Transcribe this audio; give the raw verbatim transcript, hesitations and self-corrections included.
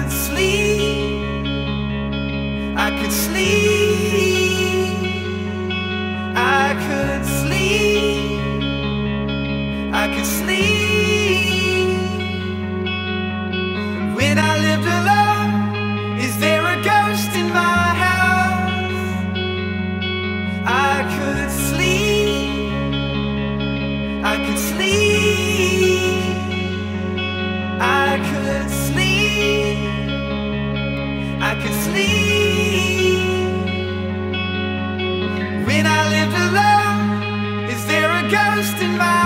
could sleep, I could sleep, I could sleep, I could sleep. When I lived alone, is there a ghost in my house? I could sleep, I could sleep, I could sleep, I could sleep. When I lived alone, is there a ghost in my